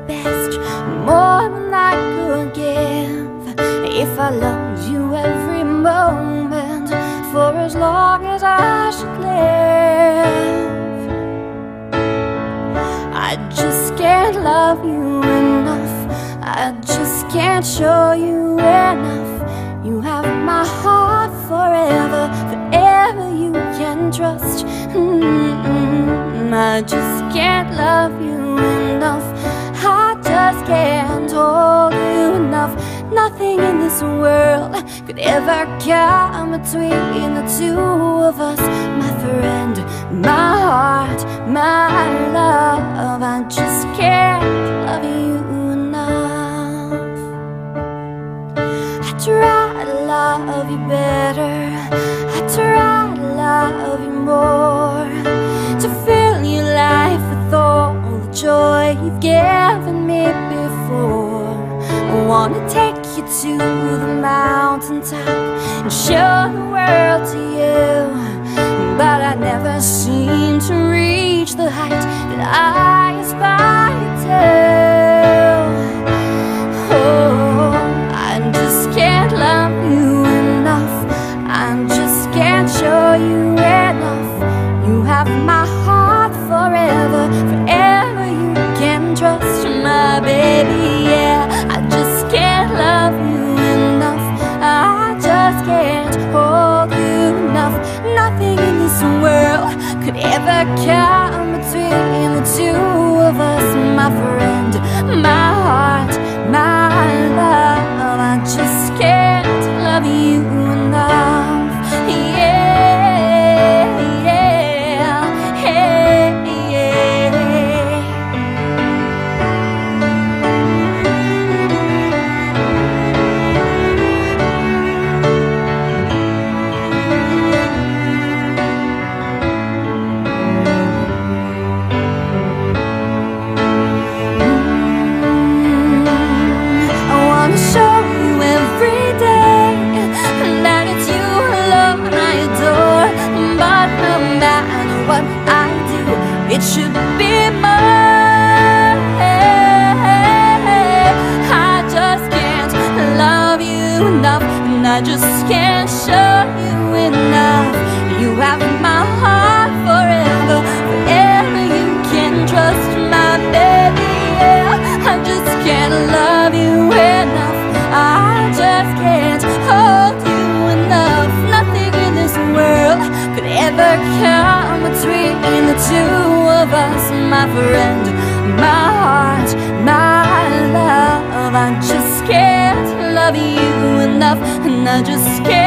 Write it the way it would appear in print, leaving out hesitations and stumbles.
best, more than I could give. If I loved you every moment, for as long as I should live, I just can't love you enough. I just can't show you enough. You have my heart forever, forever you can trust. I just can't love you enough. I just can't hold you enough. Nothing in this world could ever come between the two of us. My friend, my heart, my love. I just can't love you enough. I try to love you better, I try to love you more, to fill your life with all the joy you've given me before. I wanna take you to the mountaintop and show the world to you, but I never seem to reach the height that I aspire to. Oh, I just can't love you enough. I just can't show you enough. You have my heart forever, forever you can trust. My baby, yeah. I just can't love you enough. I just can't hold you enough. Nothing in this world could ever come between the two of us. My friend, my heart, my love. I just can't love you enough. Yeah, yeah, hey, yeah. I wanna show you every day that it's you alone I adore. But no matter what I do, it should be more. I just can't love you enough, and I just can't show you enough. You have my heart forever, forever you can trust. My baby, yeah. I just can't love you enough. I just can't hold you enough. Nothing in this world could ever come between the two of us. My friend, my heart, my love. I just can't love you enough, and I just can't